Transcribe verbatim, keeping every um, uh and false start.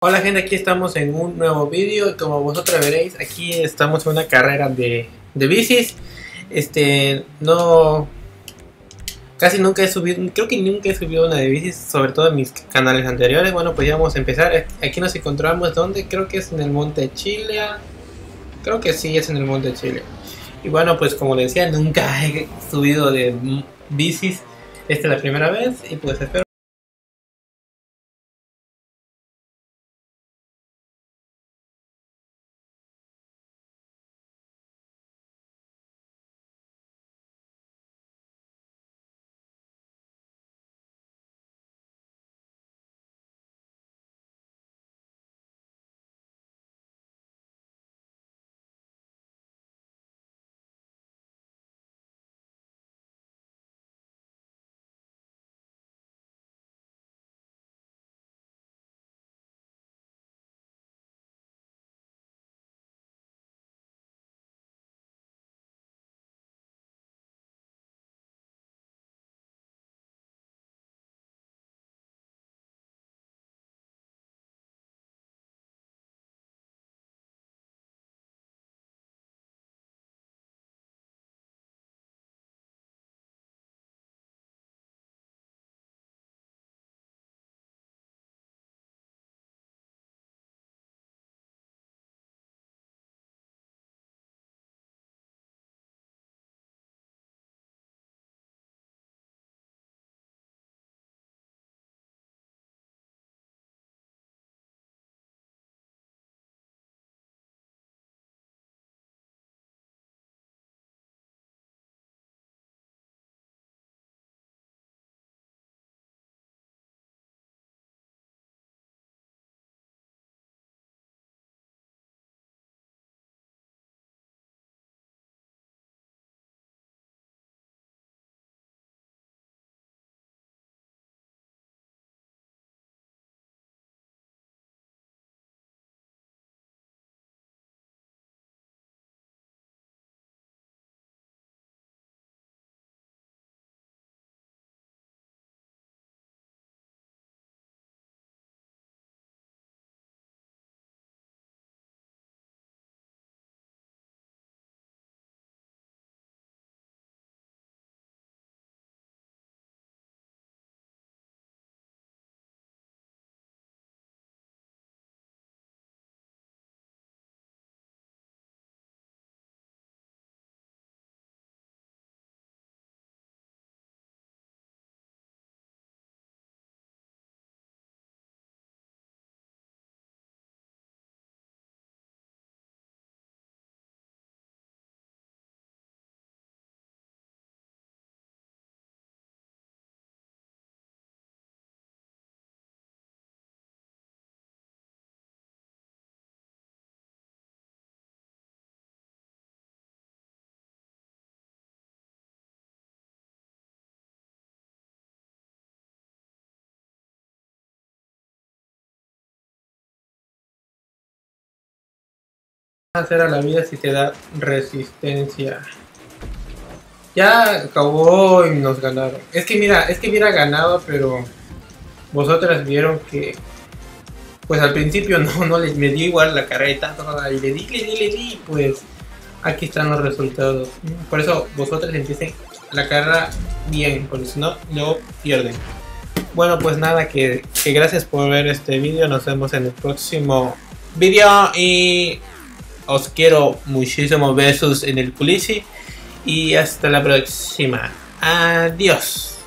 Hola gente, aquí estamos en un nuevo vídeo y como vosotros veréis, aquí estamos en una carrera de, de bicis. Este, no, casi nunca he subido, creo que nunca he subido una de bicis, sobre todo en mis canales anteriores. Bueno, pues ya vamos a empezar. Aquí nos encontramos, ¿dónde? Creo que es en el Monte Chile. Creo que sí, es en el Monte Chile. Y bueno, pues como les decía, nunca he subido de bicis. Esta es la primera vez y pues espero. Hacer a la vida si te da resistencia. Ya acabó y nos ganaron. Es que mira, es que hubiera ganado, pero vosotras vieron que pues al principio no, no les me dio igual la carrera y tanto, y le di, le di, le di, pues aquí están los resultados. Por eso vosotras empiecen la carrera bien, porque si no, luego pierden. Bueno, pues nada, que, que gracias por ver este vídeo. Nos vemos en el próximo vídeo y os quiero muchísimo, besos en el culisi y hasta la próxima. Adiós.